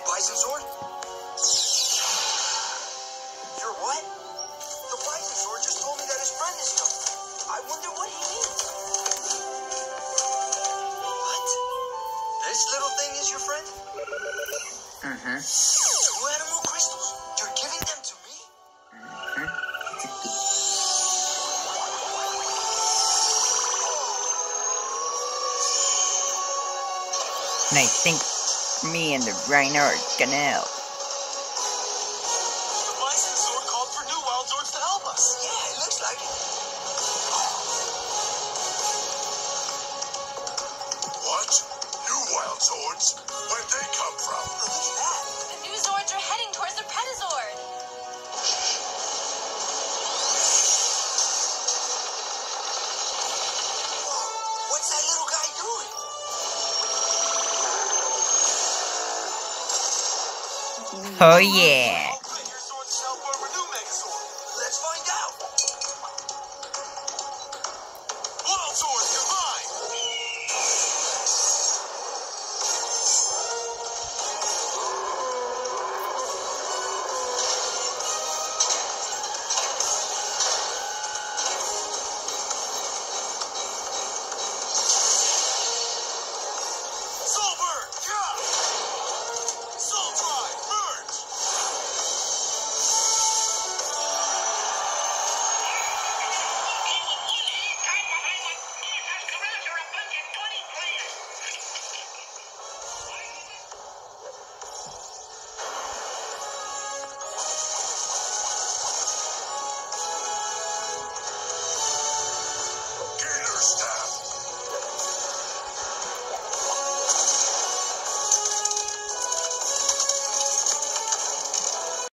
bison sword? You're what? The bison sword just told me that his friend is coming. I wonder what he means. What? This little thing is your friend? Mm-hmm. 2 animal crystals? You're giving them to me? Mm-hmm. And I think me and the Rhino are gonna help. The bison sword called for new wild zords to help us. Yeah, it looks like it. What? New wild zords? Where'd they come from? Look at that. The new zords are heading towards the Pretazord. Whoa, what's that little guy doing? Oh yeah.